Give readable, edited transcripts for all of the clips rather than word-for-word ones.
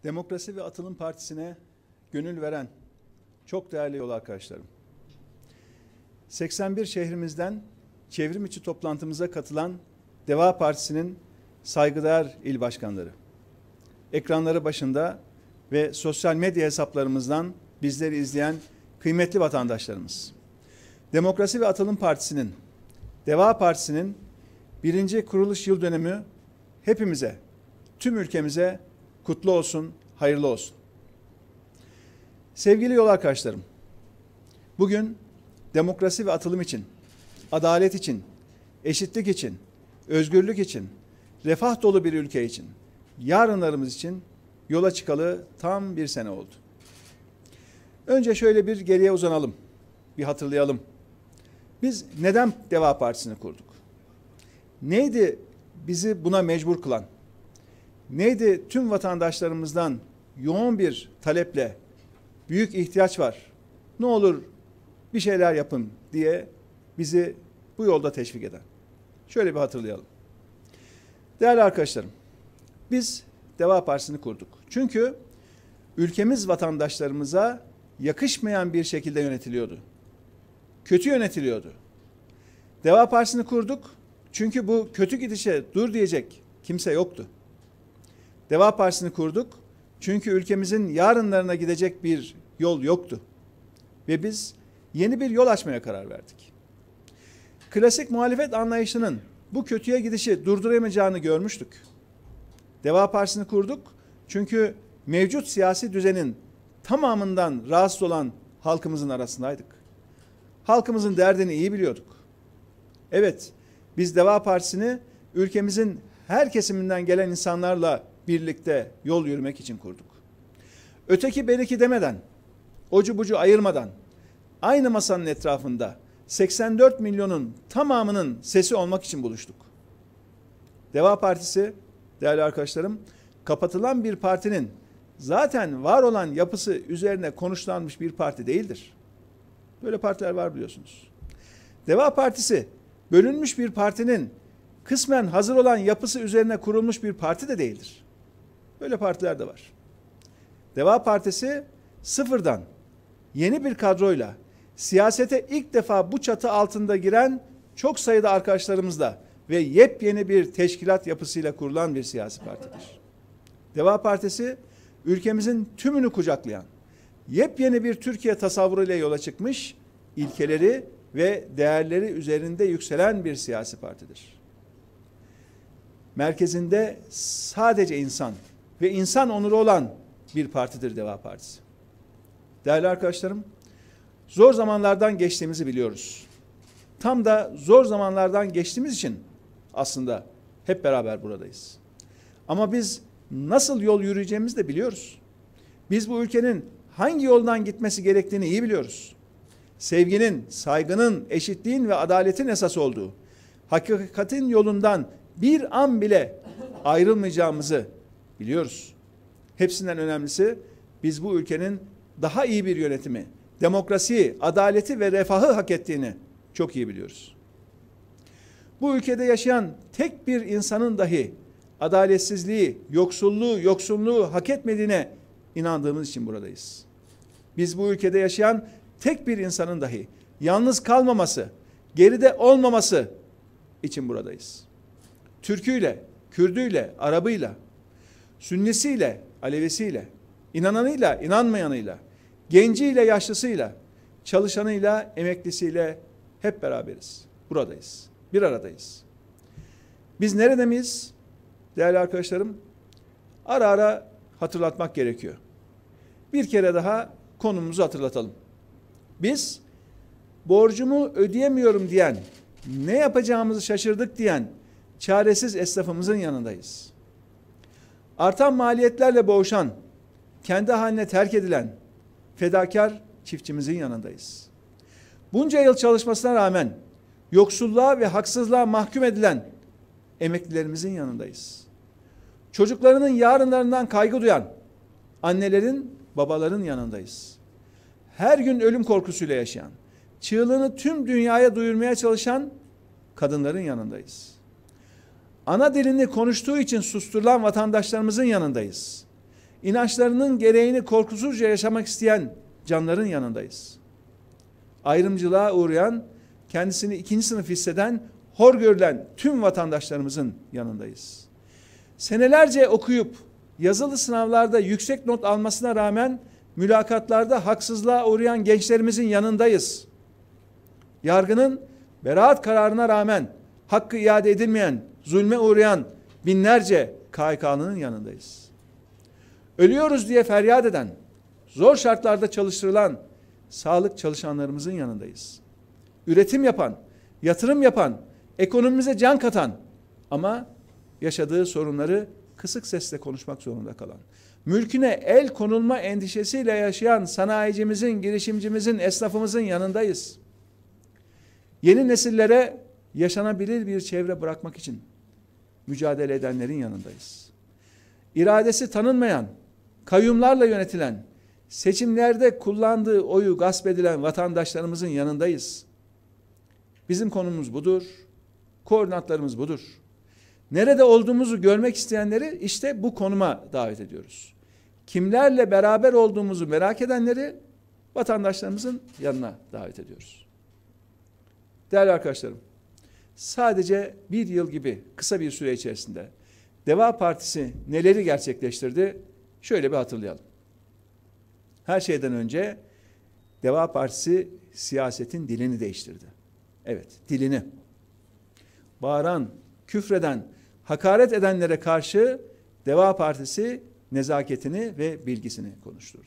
Demokrasi ve Atılım Partisi'ne gönül veren çok değerli yol arkadaşlarım. 81 şehrimizden çevrim içi toplantımıza katılan Deva Partisi'nin saygıdeğer il başkanları, ekranları başında ve sosyal medya hesaplarımızdan bizleri izleyen kıymetli vatandaşlarımız. Demokrasi ve Atılım Partisi'nin, Deva Partisi'nin 1. kuruluş yıl dönümü hepimize, tüm ülkemize kutlu olsun, hayırlı olsun. Sevgili yol arkadaşlarım, bugün demokrasi ve atılım için, adalet için, eşitlik için, özgürlük için, refah dolu bir ülke için, yarınlarımız için yola çıkalı tam bir sene oldu. Önce şöyle bir geriye uzanalım, bir hatırlayalım. Biz neden Deva Partisi'ni kurduk? Neydi bizi buna mecbur kılan? Neydi tüm vatandaşlarımızdan yoğun bir taleple büyük ihtiyaç var, ne olur bir şeyler yapın diye bizi bu yolda teşvik eden? Şöyle bir hatırlayalım. Değerli arkadaşlarım, biz Deva Partisi'ni kurduk. Çünkü ülkemiz vatandaşlarımıza yakışmayan bir şekilde yönetiliyordu. Kötü yönetiliyordu. Deva Partisi'ni kurduk çünkü bu kötü gidişe dur diyecek kimse yoktu. Deva Partisi'ni kurduk çünkü ülkemizin yarınlarına gidecek bir yol yoktu. Ve biz yeni bir yol açmaya karar verdik. Klasik muhalefet anlayışının bu kötüye gidişi durduramayacağını görmüştük. Deva Partisi'ni kurduk çünkü mevcut siyasi düzenin tamamından rahatsız olan halkımızın arasındaydık. Halkımızın derdini iyi biliyorduk. Evet, biz Deva Partisi'ni ülkemizin her kesiminden gelen insanlarla birlikte yol yürümek için kurduk. Öteki beriki demeden, ocu bucu ayırmadan, aynı masanın etrafında 84 milyonun tamamının sesi olmak için buluştuk. Deva Partisi, değerli arkadaşlarım, kapatılan bir partinin zaten var olan yapısı üzerine konuşlanmış bir parti değildir. Böyle partiler var biliyorsunuz. Deva Partisi, bölünmüş bir partinin kısmen hazır olan yapısı üzerine kurulmuş bir parti de değildir. Böyle partiler de var. Deva Partisi sıfırdan yeni bir kadroyla siyasete ilk defa bu çatı altında giren çok sayıda arkadaşlarımızla ve yepyeni bir teşkilat yapısıyla kurulan bir siyasi partidir. Deva Partisi ülkemizin tümünü kucaklayan yepyeni bir Türkiye tasavvuruyla yola çıkmış, ilkeleri ve değerleri üzerinde yükselen bir siyasi partidir. Merkezinde sadece insan ve insan onuru olan bir partidir Deva Partisi. Değerli arkadaşlarım, zor zamanlardan geçtiğimizi biliyoruz. Tam da zor zamanlardan geçtiğimiz için aslında hep beraber buradayız. Ama biz nasıl yol yürüyeceğimizi de biliyoruz. Biz bu ülkenin hangi yoldan gitmesi gerektiğini iyi biliyoruz. Sevginin, saygının, eşitliğin ve adaletin esas olduğu, hakikatin yolundan bir an bile ayrılmayacağımızı biliyoruz. Hepsinden önemlisi biz bu ülkenin daha iyi bir yönetimi, demokrasiyi, adaleti ve refahı hak ettiğini çok iyi biliyoruz. Bu ülkede yaşayan tek bir insanın dahi adaletsizliği, yoksulluğu hak etmediğine inandığımız için buradayız. Biz bu ülkede yaşayan tek bir insanın dahi yalnız kalmaması, geride olmaması için buradayız. Türküyle, Kürdüyle, Arabıyla, Sünnisiyle, Alevisiyle, inananıyla, inanmayanıyla, genciyle, yaşlısıyla, çalışanıyla, emeklisiyle hep beraberiz. Buradayız. Bir aradayız. Biz nerede miyiz? Değerli arkadaşlarım, ara ara hatırlatmak gerekiyor. Bir kere daha konumuzu hatırlatalım. Biz borcumu ödeyemiyorum diyen, ne yapacağımızı şaşırdık diyen çaresiz esnafımızın yanındayız. Artan maliyetlerle boğuşan, kendi haline terk edilen fedakar çiftçimizin yanındayız. Bunca yıl çalışmasına rağmen yoksulluğa ve haksızlığa mahkum edilen emeklilerimizin yanındayız. Çocuklarının yarınlarından kaygı duyan annelerin, babaların yanındayız. Her gün ölüm korkusuyla yaşayan, çığlığını tüm dünyaya duyurmaya çalışan kadınların yanındayız. Ana dilini konuştuğu için susturulan vatandaşlarımızın yanındayız. İnançlarının gereğini korkusuzca yaşamak isteyen canların yanındayız. Ayrımcılığa uğrayan, kendisini ikinci sınıf hisseden, hor görülen tüm vatandaşlarımızın yanındayız. Senelerce okuyup yazılı sınavlarda yüksek not almasına rağmen mülakatlarda haksızlığa uğrayan gençlerimizin yanındayız. Yargının beraat kararına rağmen hakkı iade edilmeyen, zulme uğrayan binlerce KHK'lının yanındayız. Ölüyoruz diye feryat eden, zor şartlarda çalıştırılan sağlık çalışanlarımızın yanındayız. Üretim yapan, yatırım yapan, ekonomimize can katan ama yaşadığı sorunları kısık sesle konuşmak zorunda kalan, mülküne el konulma endişesiyle yaşayan sanayicimizin, girişimcimizin, esnafımızın yanındayız. Yeni nesillere yaşanabilir bir çevre bırakmak için mücadele edenlerin yanındayız. İradesi tanınmayan, kayyumlarla yönetilen, seçimlerde kullandığı oyu gasp edilen vatandaşlarımızın yanındayız. Bizim konumuz budur, koordinatlarımız budur. Nerede olduğumuzu görmek isteyenleri işte bu konuma davet ediyoruz. Kimlerle beraber olduğumuzu merak edenleri vatandaşlarımızın yanına davet ediyoruz. Değerli arkadaşlarım, sadece bir yıl gibi kısa bir süre içerisinde Deva Partisi neleri gerçekleştirdi? Şöyle bir hatırlayalım. Her şeyden önce Deva Partisi siyasetin dilini değiştirdi. Evet, dilini. Bağıran, küfreden, hakaret edenlere karşı Deva Partisi nezaketini ve bilgisini konuşturdu.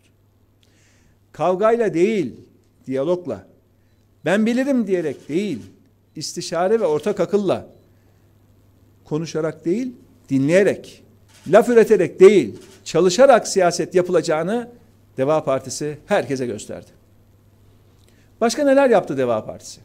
Kavgayla değil, diyalogla, ben bilirim diyerek değil, istişare ve ortak akılla, konuşarak değil, dinleyerek, laf üreterek değil, çalışarak siyaset yapılacağını Deva Partisi herkese gösterdi. Başka neler yaptı Deva Partisi?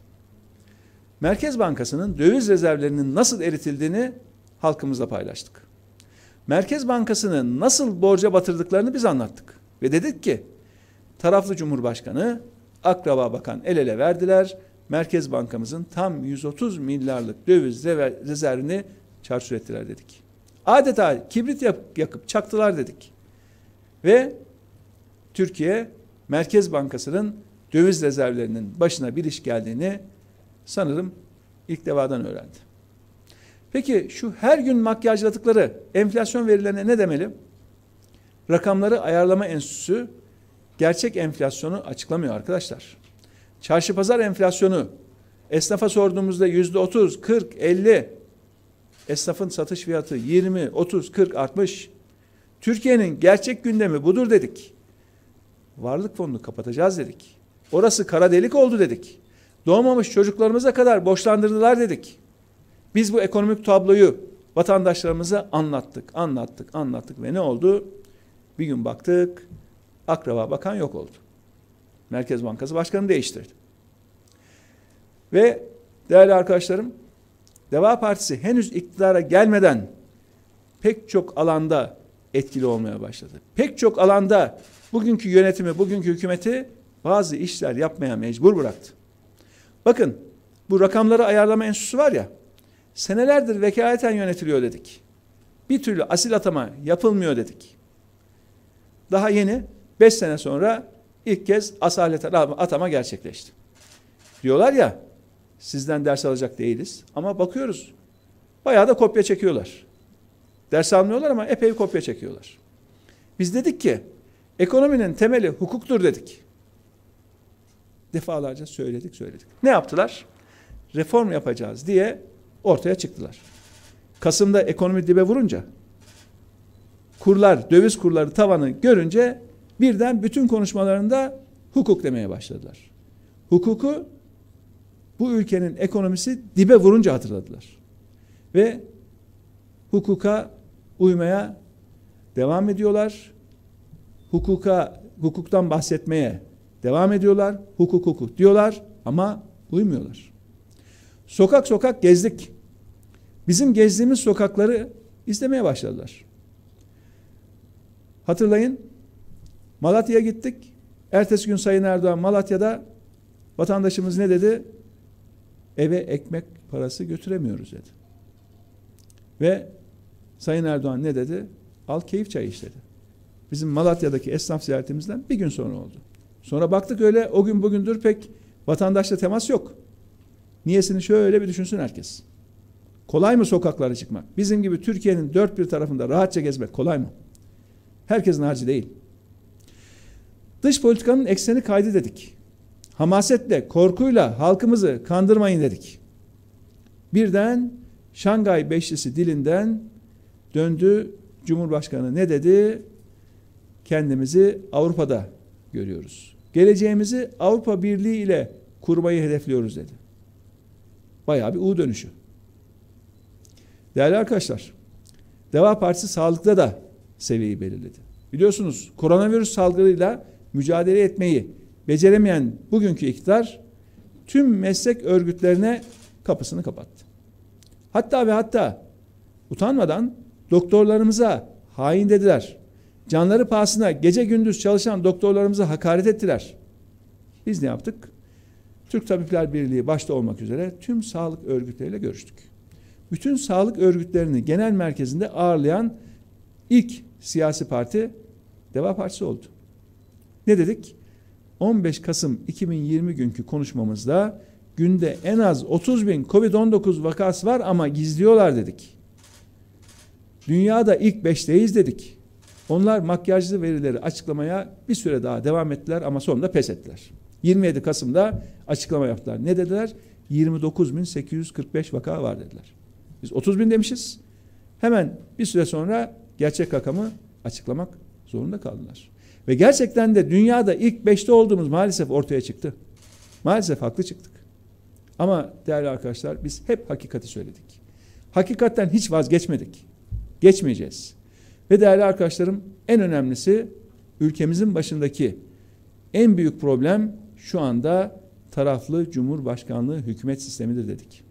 Merkez Bankası'nın döviz rezervlerinin nasıl eritildiğini halkımızla paylaştık. Merkez Bankası'nı nasıl borca batırdıklarını biz anlattık. Ve dedik ki, taraflı Cumhurbaşkanı, akraba bakan el ele verdiler. Merkez Bankamızın tam 130 milyarlık döviz rezervini çarçur ettiler dedik. Adeta kibrit yakıp çaktılar dedik. Ve Türkiye Merkez Bankası'nın döviz rezervlerinin başına bir iş geldiğini sanırım ilk defadan öğrendi. Peki şu her gün makyajladıkları enflasyon verilerine ne demeli? Rakamları Ayarlama Enstitüsü gerçek enflasyonu açıklamıyor arkadaşlar. Çarşı pazar enflasyonu esnafa sorduğumuzda %30, 40, 50, esnafın satış fiyatı 20, 30, 40 artmış. Türkiye'nin gerçek gündemi budur dedik. Varlık fonunu kapatacağız dedik. Orası kara delik oldu dedik. Doğmamış çocuklarımıza kadar borçlandırdılar dedik. Biz bu ekonomik tabloyu vatandaşlarımıza anlattık ve ne oldu? Bir gün baktık, akraba bakan yok oldu. Merkez Bankası Başkanı değiştirdi. Ve değerli arkadaşlarım, Deva Partisi henüz iktidara gelmeden pek çok alanda etkili olmaya başladı. Pek çok alanda bugünkü yönetimi, bugünkü hükümeti bazı işler yapmaya mecbur bıraktı. Bakın, bu rakamları ayarlama enstitüsü var ya, senelerdir vekaleten yönetiliyor dedik. Bir türlü asil atama yapılmıyor dedik. Daha yeni 5 sene sonra ilk kez asalet atama gerçekleşti. Diyorlar ya, sizden ders alacak değiliz ama bakıyoruz, bayağı da kopya çekiyorlar. Ders almıyorlar ama epey kopya çekiyorlar. Biz dedik ki, ekonominin temeli hukuktur dedik. Defalarca söyledik. Ne yaptılar? Reform yapacağız diye ortaya çıktılar. Kasım'da ekonomi dibe vurunca, kurlar, döviz kurları tavanı görünce birden bütün konuşmalarında hukuk demeye başladılar. Hukuku bu ülkenin ekonomisi dibe vurunca hatırladılar. Ve hukuka uymaya devam ediyorlar. Hukuktan bahsetmeye devam ediyorlar. Hukuk diyorlar ama uymuyorlar. Sokak sokak gezdik. Bizim gezdiğimiz sokakları izlemeye başladılar. Hatırlayın, Malatya'ya gittik. Ertesi gün Sayın Erdoğan Malatya'da, vatandaşımız ne dedi? Eve ekmek parası götüremiyoruz dedi. Ve Sayın Erdoğan ne dedi? Al keyif çayı iç dedi. bizim Malatya'daki esnaf ziyaretimizden bir gün sonra oldu. Sonra baktık öyle o gün bugündür pek vatandaşla temas yok. Niyesini şöyle bir düşünsün herkes. Kolay mı sokaklara çıkmak? Bizim gibi Türkiye'nin dört bir tarafında rahatça gezmek kolay mı? Herkesin harcı değil. Dış politikanın ekseni kaydı dedik. Hamasetle, korkuyla halkımızı kandırmayın dedik. Birden Şangay Beşlisi dilinden döndü. Cumhurbaşkanı ne dedi? Kendimizi Avrupa'da görüyoruz. Geleceğimizi Avrupa Birliği ile kurmayı hedefliyoruz dedi. Bayağı bir U dönüşü. Değerli arkadaşlar, Deva Partisi sağlıkta da seviyeyi belirledi. Biliyorsunuz koronavirüs salgınıyla mücadele etmeyi beceremeyen bugünkü iktidar tüm meslek örgütlerine kapısını kapattı. Hatta ve hatta utanmadan doktorlarımıza hain dediler. Canları pahasına gece gündüz çalışan doktorlarımıza hakaret ettiler. Biz ne yaptık? Türk Tabipler Birliği başta olmak üzere tüm sağlık örgütleriyle görüştük. Bütün sağlık örgütlerini genel merkezinde ağırlayan ilk siyasi parti Deva Partisi oldu. Ne dedik? 15 Kasım 2020 günkü konuşmamızda günde en az 30 bin Covid-19 vakası var ama gizliyorlar dedik. Dünyada ilk 5'teyiz dedik. Onlar makyajlı verileri açıklamaya bir süre daha devam ettiler ama sonunda pes ettiler. 27 Kasım'da açıklama yaptılar. Ne dediler? 29.845 vaka var dediler. Biz 30 bin demişiz. Hemen bir süre sonra gerçek rakamı açıklamak zorunda kaldılar. Ve gerçekten de dünyada ilk 5'te olduğumuz maalesef ortaya çıktı. Maalesef haklı çıktık. Ama değerli arkadaşlar biz hep hakikati söyledik. Hakikatten hiç vazgeçmedik. Geçmeyeceğiz. Ve değerli arkadaşlarım en önemlisi ülkemizin başındaki en büyük problem şu anda taraflı cumhurbaşkanlığı hükümet sistemidir dedik.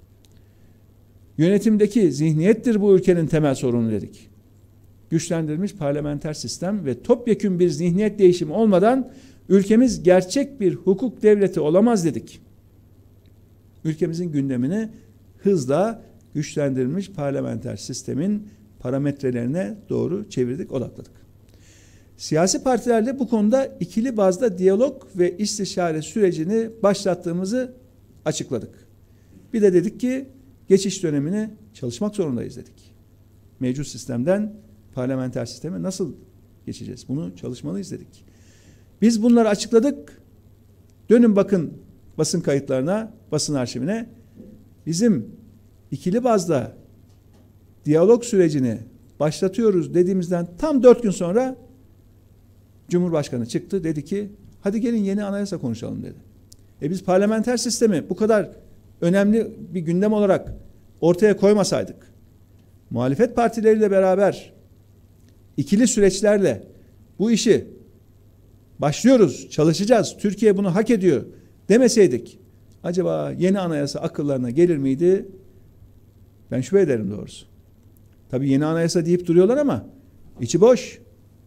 Yönetimdeki zihniyettir bu ülkenin temel sorunu dedik. Güçlendirilmiş parlamenter sistem ve topyekün bir zihniyet değişimi olmadan ülkemiz gerçek bir hukuk devleti olamaz dedik. Ülkemizin gündemini hızla güçlendirilmiş parlamenter sistemin parametrelerine doğru çevirdik, odakladık. Siyasi partilerle bu konuda ikili bazda diyalog ve istişare sürecini başlattığımızı açıkladık. Bir de dedik ki geçiş dönemini çalışmak zorundayız dedik. Mevcut sistemden parlamenter sisteme nasıl geçeceğiz? Bunu çalışmalıyız dedik. Biz bunları açıkladık. Dönün bakın basın kayıtlarına, basın arşivine. Bizim ikili bazda diyalog sürecini başlatıyoruz dediğimizden tam 4 gün sonra Cumhurbaşkanı çıktı, dedi ki hadi gelin yeni anayasa konuşalım dedi. Biz parlamenter sistemi bu kadar önemli bir gündem olarak ortaya koymasaydık, muhalefet partileriyle beraber ikili süreçlerle bu işi başlıyoruz, çalışacağız, Türkiye bunu hak ediyor demeseydik, acaba yeni anayasa akıllarına gelir miydi? Ben şüphe ederim doğrusu. Tabii yeni anayasa deyip duruyorlar ama içi boş.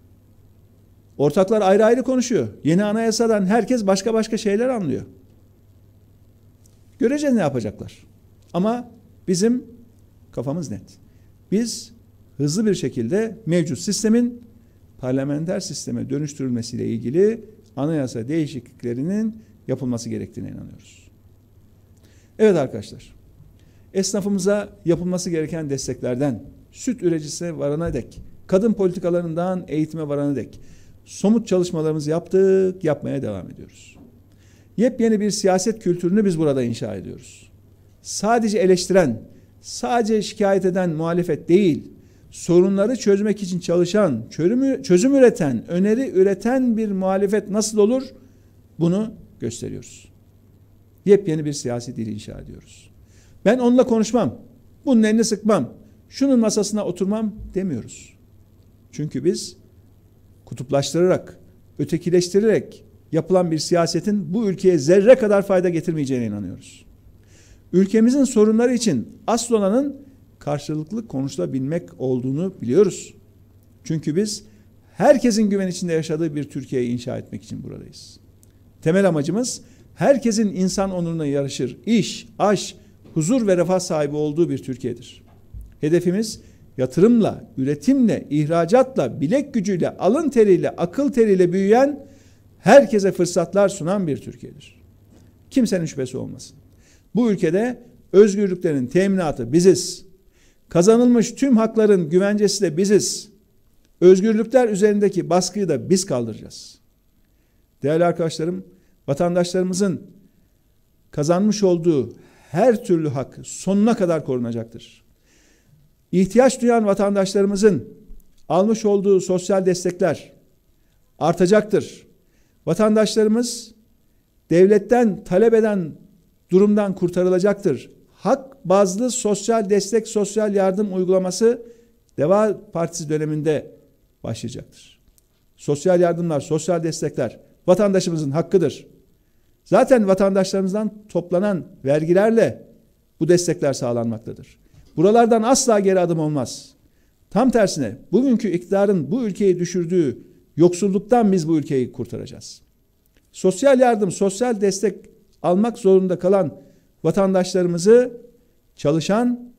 Ortaklar ayrı ayrı konuşuyor. Yeni anayasadan herkes başka başka şeyler anlıyor. Göreceğiz ne yapacaklar. Ama bizim kafamız net. Biz hızlı bir şekilde mevcut sistemin parlamenter sisteme dönüştürülmesiyle ilgili anayasa değişikliklerinin yapılması gerektiğine inanıyoruz. Evet arkadaşlar, esnafımıza yapılması gereken desteklerden, süt üreticisine varana dek, kadın politikalarından eğitime varana dek somut çalışmalarımızı yaptık, yapmaya devam ediyoruz. Yepyeni bir siyaset kültürünü biz burada inşa ediyoruz. Sadece eleştiren, sadece şikayet eden muhalefet değil, sorunları çözmek için çalışan, çözüm üreten, öneri üreten bir muhalefet nasıl olur? Bunu gösteriyoruz. Yepyeni bir siyasi dil inşa ediyoruz. Ben onunla konuşmam, bunun elini sıkmam, şunun masasına oturmam demiyoruz. Çünkü biz kutuplaştırarak, ötekileştirerek yapılan bir siyasetin bu ülkeye zerre kadar fayda getirmeyeceğine inanıyoruz. Ülkemizin sorunları için asıl olanın karşılıklı konuşulabilmek olduğunu biliyoruz. Çünkü biz herkesin güven içinde yaşadığı bir Türkiye'yi inşa etmek için buradayız. Temel amacımız herkesin insan onuruna yaraşır, iş, aş, huzur ve refah sahibi olduğu bir Türkiye'dir. Hedefimiz yatırımla, üretimle, ihracatla, bilek gücüyle, alın teriyle, akıl teriyle büyüyen, herkese fırsatlar sunan bir Türkiye'dir. Kimsenin şüphesi olmasın. Bu ülkede özgürlüklerin teminatı biziz. Kazanılmış tüm hakların güvencesi de biziz. Özgürlükler üzerindeki baskıyı da biz kaldıracağız. Değerli arkadaşlarım, vatandaşlarımızın kazanmış olduğu her türlü hak sonuna kadar korunacaktır. İhtiyaç duyan vatandaşlarımızın almış olduğu sosyal destekler artacaktır. Vatandaşlarımız devletten talep eden durumdan kurtarılacaktır. Hak bazlı sosyal destek, sosyal yardım uygulaması Deva Partisi döneminde başlayacaktır. Sosyal yardımlar, sosyal destekler vatandaşımızın hakkıdır. Zaten vatandaşlarımızdan toplanan vergilerle bu destekler sağlanmaktadır. Buralardan asla geri adım olmaz. Tam tersine bugünkü iktidarın bu ülkeyi düşürdüğü yoksulluktan biz bu ülkeyi kurtaracağız. Sosyal yardım, sosyal destek almak zorunda kalan vatandaşlarımızı çalışan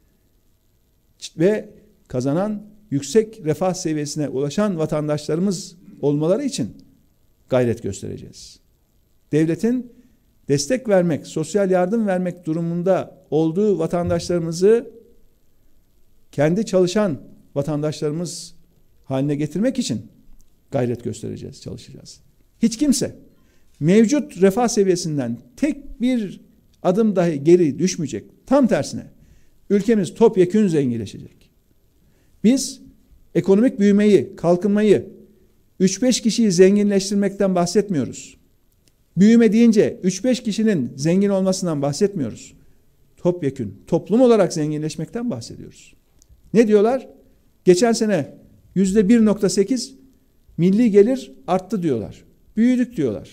ve kazanan, yüksek refah seviyesine ulaşan vatandaşlarımız olmaları için gayret göstereceğiz. Devletin destek vermek, sosyal yardım vermek durumunda olduğu vatandaşlarımızı kendi çalışan vatandaşlarımız haline getirmek için gayret göstereceğiz, çalışacağız. Hiç kimse mevcut refah seviyesinden tek bir adım dahi geri düşmeyecek. Tam tersine ülkemiz topyekün zenginleşecek. Biz ekonomik büyümeyi, kalkınmayı 3-5 kişiyi zenginleştirmekten bahsetmiyoruz. Büyüme deyince 3-5 kişinin zengin olmasından bahsetmiyoruz. Topyekün, toplum olarak zenginleşmekten bahsediyoruz. Ne diyorlar? Geçen sene %1.8 milli gelir arttı diyorlar. Büyüdük diyorlar.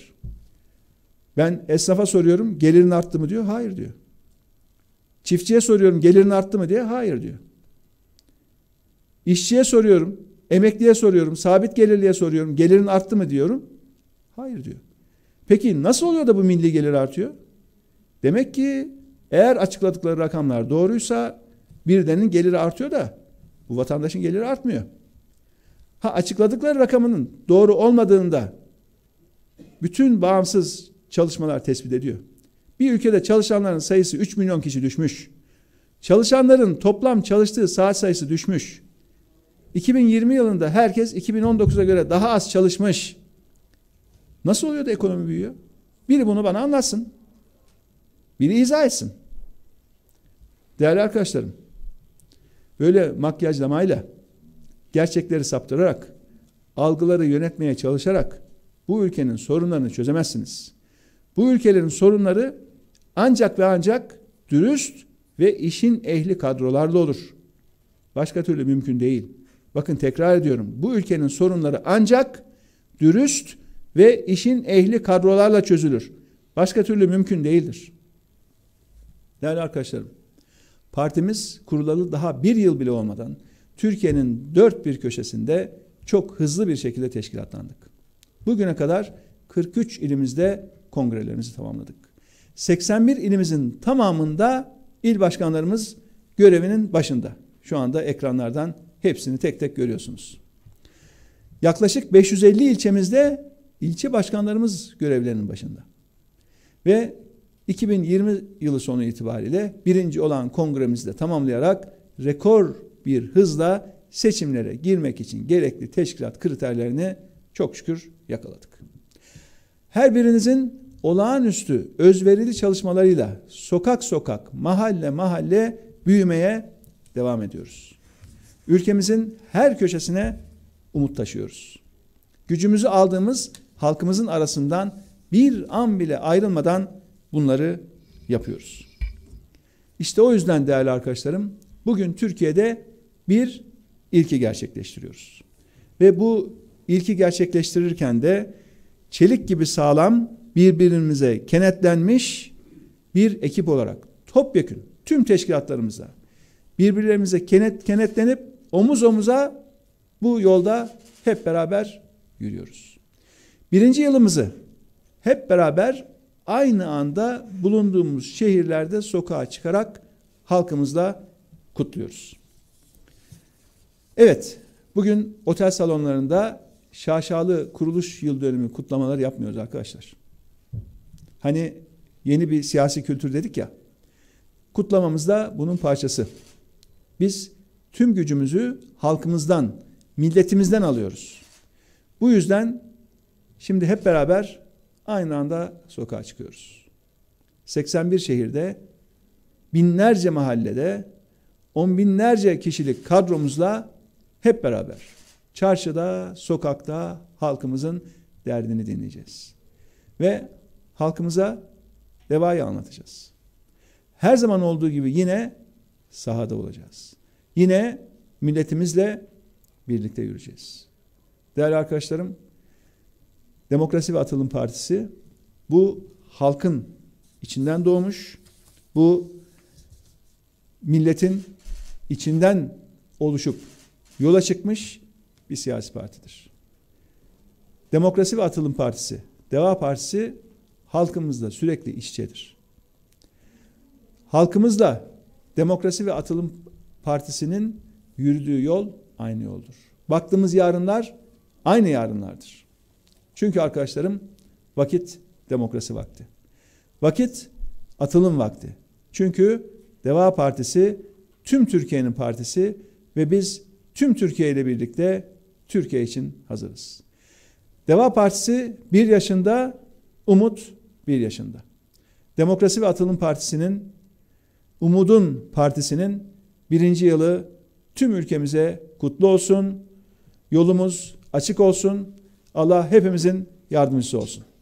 Ben esnafa soruyorum, gelirin arttı mı diyor. Hayır diyor. Çiftçiye soruyorum, gelirin arttı mı diye. Hayır diyor. İşçiye soruyorum, emekliye soruyorum, sabit gelirliye soruyorum, gelirin arttı mı diyorum. Hayır diyor. Peki nasıl oluyor da bu milli gelir artıyor? Demek ki eğer açıkladıkları rakamlar doğruysa birilerinin geliri artıyor da bu vatandaşın geliri artmıyor. Açıkladıkları rakamının doğru olmadığında bütün bağımsız çalışmalar tespit ediyor. Bir ülkede çalışanların sayısı 3 milyon kişi düşmüş. Çalışanların toplam çalıştığı saat sayısı düşmüş. 2020 yılında herkes 2019'a göre daha az çalışmış. Nasıl oluyor da ekonomi büyüyor? Biri bunu bana anlatsın. Biri izah etsin. Değerli arkadaşlarım, böyle makyajlamayla, gerçekleri saptırarak, algıları yönetmeye çalışarak bu ülkenin sorunlarını çözemezsiniz. Bu ülkelerin sorunları ancak ve ancak dürüst ve işin ehli kadrolarla olur. Başka türlü mümkün değil. Bakın tekrar ediyorum. Bu ülkenin sorunları ancak dürüst ve işin ehli kadrolarla çözülür. Başka türlü mümkün değildir. Değerli arkadaşlarım, partimiz kurulalı daha bir yıl bile olmadan Türkiye'nin dört bir köşesinde çok hızlı bir şekilde teşkilatlandık. Bugüne kadar 43 ilimizde kongrelerimizi tamamladık. 81 ilimizin tamamında il başkanlarımız görevinin başında. Şu anda ekranlardan hepsini tek tek görüyorsunuz. Yaklaşık 550 ilçemizde ilçe başkanlarımız görevlerinin başında. Ve 2020 yılı sonu itibariyle birinci olan kongremizi de tamamlayarak rekor bir hızla seçimlere girmek için gerekli teşkilat kriterlerini çok şükür yakaladık. Her birinizin olağanüstü özverili çalışmalarıyla sokak sokak, mahalle mahalle büyümeye devam ediyoruz. Ülkemizin her köşesine umut taşıyoruz. Gücümüzü aldığımız halkımızın arasından bir an bile ayrılmadan bunları yapıyoruz. İşte o yüzden değerli arkadaşlarım, bugün Türkiye'de bir ilki gerçekleştiriyoruz. Ve bu ilki gerçekleştirirken de çelik gibi sağlam, birbirimize kenetlenmiş bir ekip olarak topyekün tüm teşkilatlarımıza birbirlerimize kenetlenip omuz omuza bu yolda hep beraber yürüyoruz. Birinci yılımızı hep beraber aynı anda bulunduğumuz şehirlerde sokağa çıkarak halkımızla kutluyoruz. Evet, bugün otel salonlarında şaşalı kuruluş yıl dönümü kutlamaları yapmıyoruz arkadaşlar. Hani yeni bir siyasi kültür dedik ya, kutlamamız da bunun parçası. Biz tüm gücümüzü halkımızdan, milletimizden alıyoruz. Bu yüzden şimdi hep beraber aynı anda sokağa çıkıyoruz. 81 şehirde, binlerce mahallede, on binlerce kişilik kadromuzla hep beraber çarşıda, sokakta halkımızın derdini dinleyeceğiz. Ve halkımıza devayı anlatacağız. Her zaman olduğu gibi yine sahada olacağız. Yine milletimizle birlikte yürüyeceğiz. Değerli arkadaşlarım, Demokrasi ve Atılım Partisi bu halkın içinden doğmuş, bu milletin içinden oluşup yola çıkmış bir siyasi partidir. Demokrasi ve Atılım Partisi, Deva Partisi halkımızla sürekli iç içedir. Halkımızla Demokrasi ve Atılım Partisi'nin yürüdüğü yol aynı yoldur. Baktığımız yarınlar aynı yarınlardır. Çünkü arkadaşlarım vakit demokrasi vakti. Vakit atılım vakti. Çünkü Deva Partisi tüm Türkiye'nin partisi ve biz tüm Türkiye ile birlikte Türkiye için hazırız. Deva Partisi 1 yaşında, umut 1 yaşında. Demokrasi ve Atılım Partisi'nin, Umudun Partisi'nin 1. yılı tüm ülkemize kutlu olsun. Yolumuz açık olsun. Allah hepimizin yardımcısı olsun.